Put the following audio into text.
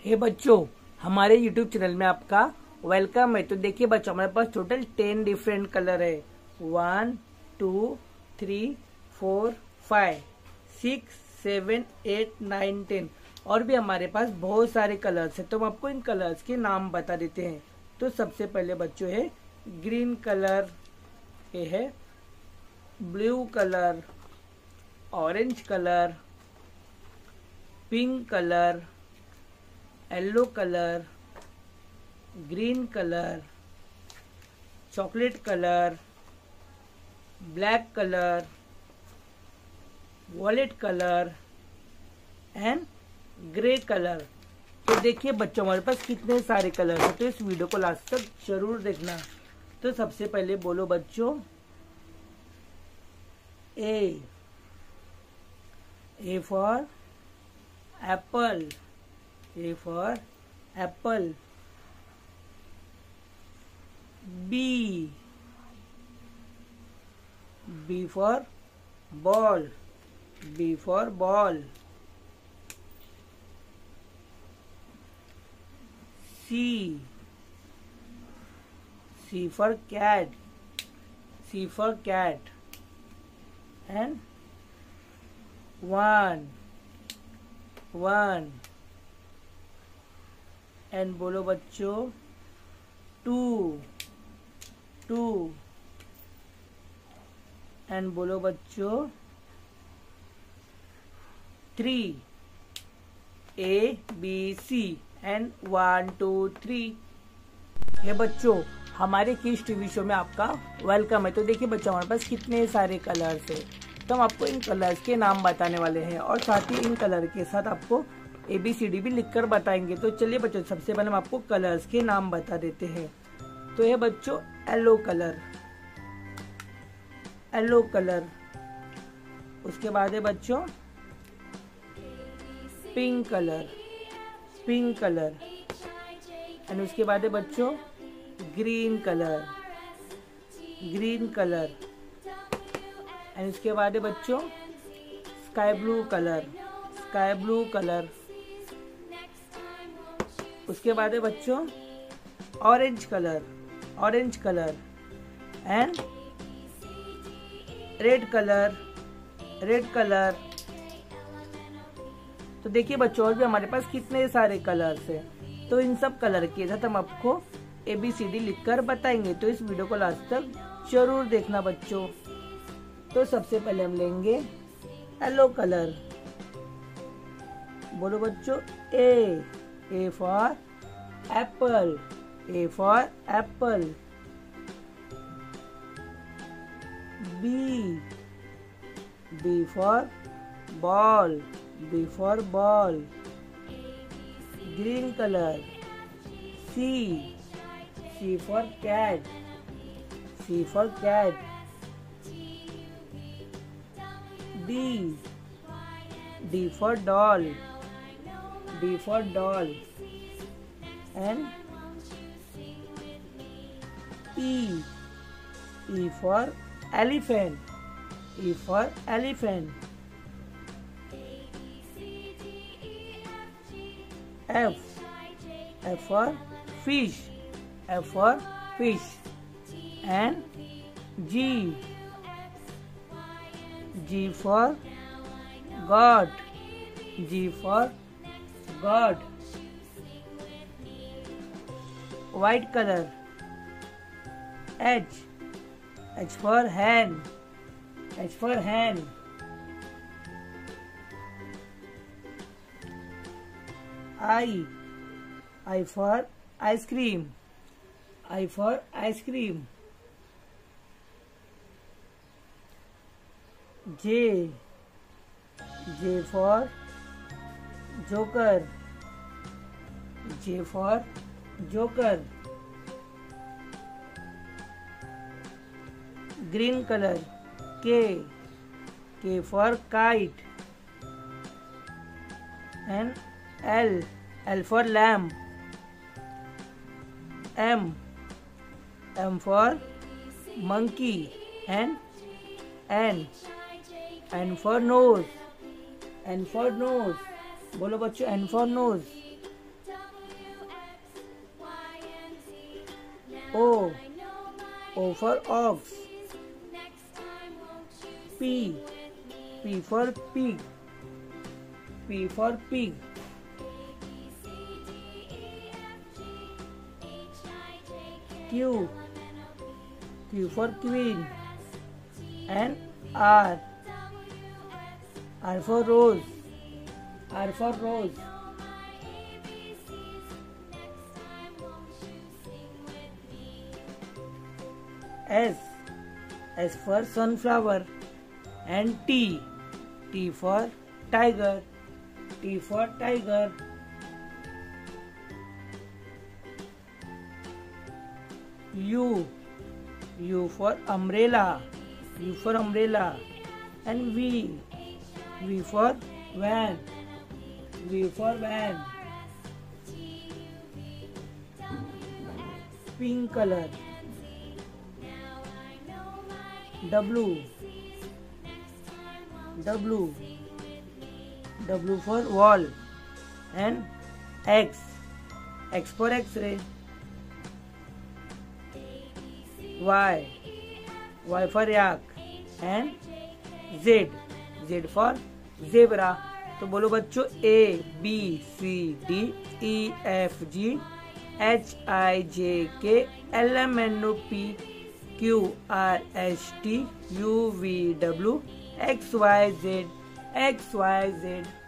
हे बच्चों, हमारे YouTube channel में आपका वेलकम है। तो देखिए बच्चों, हमारे पास टोटल 10 डिफरेंट कलर है। 1 2 3 4 5 6 7 8 9 10 और भी हमारे पास बहुत सारे कलर्स है। तो हम आपको इन कलर्स के नाम बता देते हैं। तो सबसे पहले बच्चों है ग्रीन कलर, ये है blue colour, orange colour, pink colour, yellow colour, green colour, chocolate colour, black colour, violet colour and grey colour. तो देखिए बच्चों, हमारे पास कितने सारे कलर हैं। तो इस वीडियो को लास्ट तक जरूर देखना। तो सबसे पहले बोलो बच्चों A for apple, A for apple. B for ball, B for ball. C for cat, C for cat. And one and बोलो बच्चों 2 एंड बोलो बच्चों 3 ABC एंड 1 2 3। ये बच्चों, हमारे किस टीवी शो में आपका वेलकम है। तो देखिए बच्चों, हमारे पास कितने सारे कलर्स है। तो हम आपको इन कलर्स के नाम बताने वाले हैं और साथ ही इन कलर के साथ आपको ABCD भी लिखकर बताएंगे। तो चलिए बच्चों, सबसे पहले हम आपको कलर्स के नाम बता देते हैं। तो ये बच्चों येलो कलर, येलो कलर। उसके बाद है बच्चों pink colour, pink colour. And उसके बाद है बच्चों green colour, green colour. And उसके बाद है बच्चों sky blue colour, sky blue colour. उसके बाद है बच्चों orange colour, orange colour. And red colour, red colour. तो देखिए बच्चों, और भी हमारे पास कितने सारे कलर्स हैं। तो इन सब कलर के साथ हम आपको ABCD लिखकर बताएंगे। तो इस वीडियो को लास्ट तक जरूर देखना बच्चों। तो सबसे पहले हम लेंगे येलो कलर। बोलो बच्चों A for apple, A for apple. B for ball, B for ball. Green color. C for cat, C for cat. D for doll, D for doll. And E for elephant, E for elephant. F for fish, F for fish. And G for God, G for God. White color. H for hand, H for hand. I for ice cream, I for ice cream. J for joker, J for joker. Green color. K for kite. And L for lamb. M for monkey. And N for nose. N for nose. बोलो बच्चों, N for nose. O. O for ox. P. P for pig. P for pig. Q. Q for queen. And R. R for rose. R for rose. S. S for sunflower. And T. T for tiger. T for tiger. U. U for umbrella. U for umbrella. And V. V for van. V for van. Pink color. W. W. W for wall. And X. X for X-ray. Y. Y for yak. And Z. Z for zebra. तो बोलो बच्चों A B C D E F G H I J K L M N O P Q R S T U V W X Y Z